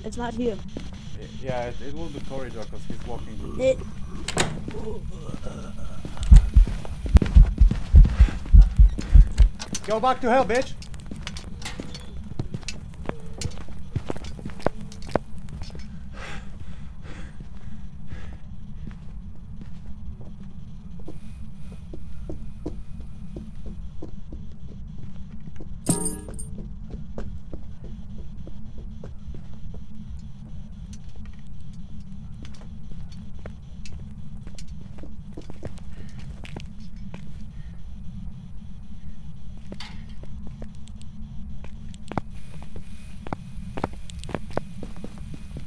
It's not here. Yeah, it will be corridor because he's walking. It. Go back to hell, bitch!